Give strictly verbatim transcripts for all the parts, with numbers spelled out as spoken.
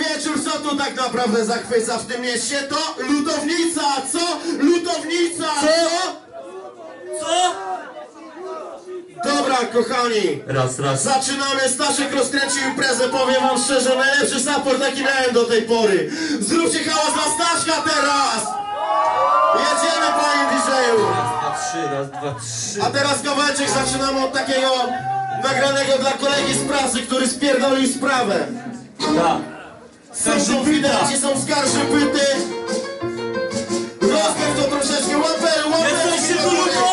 wieczór, co tu tak naprawdę zachwyca w tym mieście? To lutownica, co? Lutownica, co? Co? Dobra, kochani, Raz, raz. zaczynamy. Staszek rozkręcił imprezę, powiem wam szczerze, najlepszy support jaki miałem do tej pory. Zróbcie hałas dla Staszka teraz! Jedziemy, panie D J-u! Raz, dwa, trzy, raz, dwa, trzy. A teraz kawałeczek zaczynamy od takiego nagranego dla kolegi z pracy, który spierdolił sprawę. Tak. Są konfidenci, są skarżypyty. Rozpędź to troszeczkę, łapery, łapery. Jesteście tu, ludzie?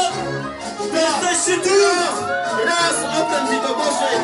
Jesteście tu! Raz, opędź mi to dosyć.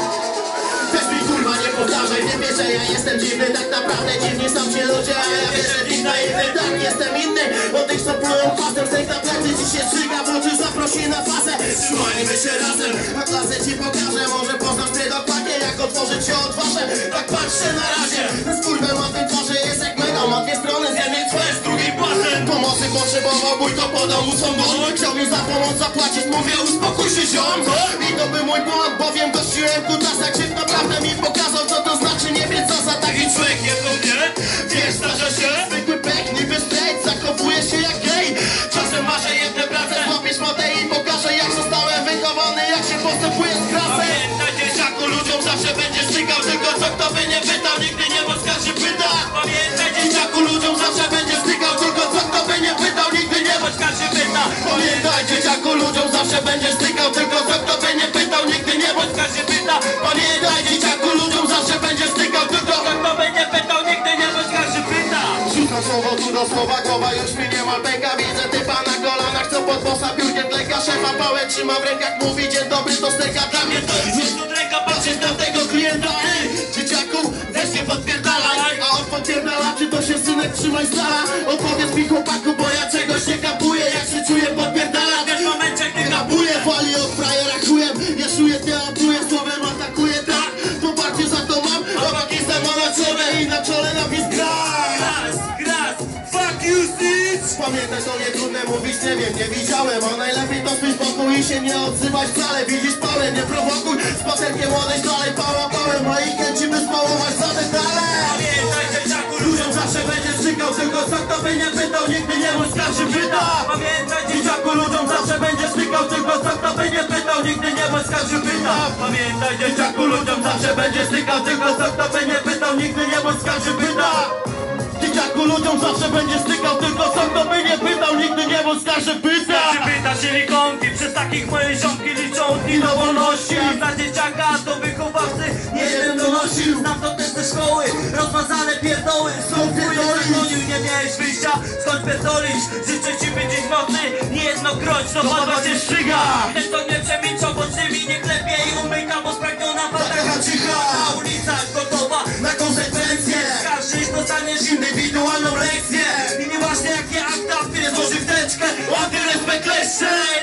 Też mi kurwa nie powtarzaj, nie wiesz, że ja jestem dziwny. Tak naprawdę dziwni są ci ludzie, a ja wierzę w nich naiwny. Tak, jestem inny od tych, co plują pasem. Z tej tablety ci się trzyga, w oczy zaprosi na fazę. Trzymajmy się razem, a klasę ci pokażę. Może poznasz mnie dokładnie, jak otworzyć się odważę. Tak patrzę na razie, ten skurwel ma w tym twarzy. Jest jak mega, ma dwie strony, z jednej twarz, z drugiej płaszczem. Pomocy potrzebował, bój to podał mu swą dłoń. Chciał mi za pomoc zapłacić, mówię uspokój się ziom. I to był mój błąd, bowiem gościłem kutasa, krzyw naprawdę mi pokazał, co to znaczy nie wiedzieć zasad. Taki człowiek nie to nie, wiesz, zdarza się. Zwykły pek, niby straight, zachowuje się jak gej. Czasem marzę jedne pracę, złapiesz motę i pokażę, jak zostałem wychowany, jak się postępuje z krasem. Pamiętaj, dzieciaku, ludziom zawsze będzie stykał, tylko co kto by nie pytał, nigdy nie poskarży pyta. Pamiętaj, dzieciaku, ludziom zawsze będzie stykał, tylko co kto by nie pytał, nigdy nie poskarży pyta. Pamiętaj, dzieciaku, ludziom zawsze będzie stykał, tylko co kto by nie pytał, nigdy nie poskarży pyta. Pamiętaj, dzieciaku, ludziom zawsze będzie stykał, tylko co kto by nie pytał, nigdy nie poskarży pyta. Rzucam słowo tu do słowa, głowa już mi niemal pęka. Widzę typa na kolanach, co pod bossa biurkiem kleka. Szefa pałę trzyma w rękach, mówi dzień dobry, to steka. Dla mnie to jest od ręka, patrzeć na tego klienta. Ej, dzieciaku, weź się podpierdalaj. A on podpierdala, czy to się synek trzymaj z dala. Odpowiedz mi chłopaku, bo ja czegoś nie kapuję. Jak się czuję podpierdala, wiesz w momencie gdy kapuję. Wali od frajera chujem, ja szuję, ty opluję, słowem atakuję, tak. Poparcie za to mam, obok jestem na czole i na czole napis gras. Gras, gras, fuck you, sis! Pamiętaj, to nie trudne mówić, nie wiem, nie widziałem. A najlepiej to spójrz pokój i się nie odzywać wcale. Widzisz pałę, nie prowokuj, z paterkiem odejść dalej. Pała pałem, a ich chęci by spałować za detale. Pamiętaj, dzieciaku, Ludziom zawsze będzie stykał, tylko co kto by nie pytał, nigdy nie mój skarży pyta. Pamiętaj, Dzieciaku, ludziom zawsze będzie stykał, tylko co kto by nie pytał, nigdy nie mój skarży pyta. Pamiętaj, Dzieciaku, ludziom zawsze będzie stykał, tylko co kto by nie pytał, nigdy nie mój skarży pyta. Dzieciaku, ludziom zawsze będzie stykał, tylko co kto by nie pytał, nigdy nie mój skarży pyta. pyta się likonki, przez takich moje ziomki liczą dni do wolności. Dla dzieciaka to wychowawcy nie jeden donosił. Znam to też ze szkoły, rozmazane pierdoły. Skąd pierdolił, nie miałeś wyjścia, skąd pierdolić. Życzę ci być dziś mocny, niejednokroć, to padła cię szczyga. Ten to nie przemilczą, bo drzwi nie klepie i umyka, bo spragniona Taka cicha. na ulicach gotowa Na konsekwencje skarżysz, dostaniesz indywidualną lekcję. i nieważne jakie akta wpierw Tworzy wteczkę, ładny respekt leszcze.